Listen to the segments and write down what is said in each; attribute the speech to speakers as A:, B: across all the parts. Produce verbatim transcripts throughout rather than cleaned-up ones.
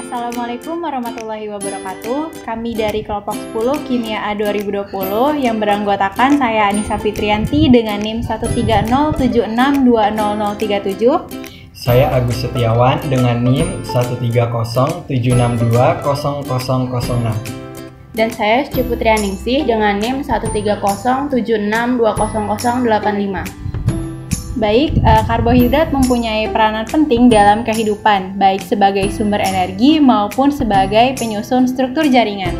A: Assalamualaikum warahmatullahi wabarakatuh. Kami dari kelompok sepuluh Kimia A dua ribu dua puluh yang beranggotakan saya Anissa Fitrianti dengan NIM satu tiga nol tujuh enam dua nol nol tiga tujuh.
B: Saya Agus Setiawan dengan NIM satu tiga nol tujuh enam dua nol nol nol enam.
C: Dan saya Sci Putrianingsih dengan NIM satu tiga nol tujuh enam dua nol nol delapan lima.
A: Baik, eh, karbohidrat mempunyai peranan penting dalam kehidupan, baik sebagai sumber energi maupun sebagai penyusun struktur jaringan.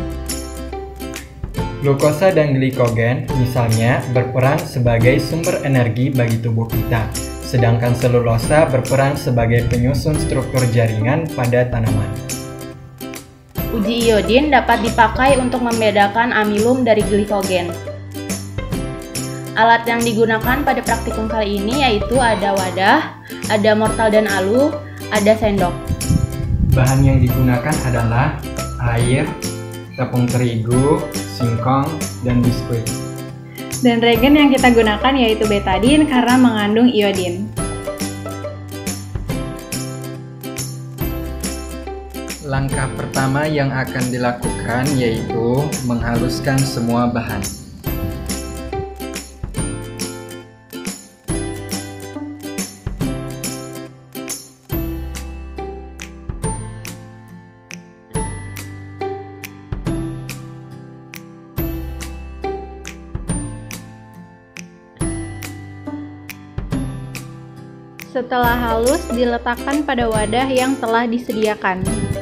B: Glukosa dan glikogen misalnya berperan sebagai sumber energi bagi tubuh kita, sedangkan selulosa berperan sebagai penyusun struktur jaringan pada tanaman.
C: Uji iodin dapat dipakai untuk membedakan amilum dari glikogen. Alat yang digunakan pada praktikum kali ini yaitu ada wadah, ada mortal dan alu, ada sendok.
B: Bahan yang digunakan adalah air, tepung terigu, singkong, dan biskuit.
A: Dan reagen yang kita gunakan yaitu betadin karena mengandung iodin.
B: Langkah pertama yang akan dilakukan yaitu menghaluskan semua bahan.
A: Setelah halus, diletakkan pada wadah yang telah disediakan.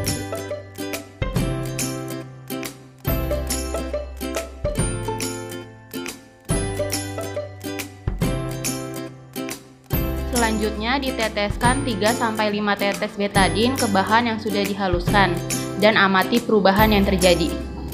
C: Selanjutnya diteteskan tiga sampai lima tetes betadin ke bahan yang sudah dihaluskan dan amati perubahan yang terjadi.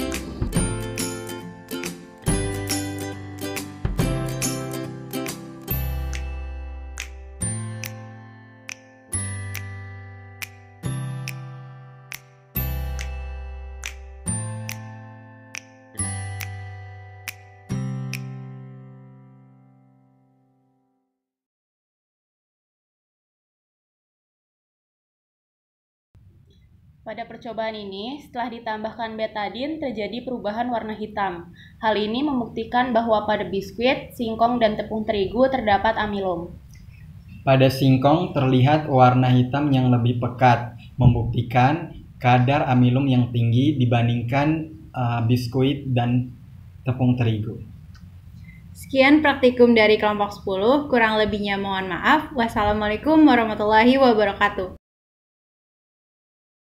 C: Pada percobaan ini, setelah ditambahkan betadin, terjadi perubahan warna hitam. Hal ini membuktikan bahwa pada biskuit, singkong, dan tepung terigu terdapat amilum.
B: Pada singkong terlihat warna hitam yang lebih pekat, membuktikan kadar amilum yang tinggi dibandingkan uh, biskuit dan tepung terigu.
A: Sekian praktikum dari kelompok sepuluh, kurang lebihnya mohon maaf. Wassalamualaikum warahmatullahi wabarakatuh.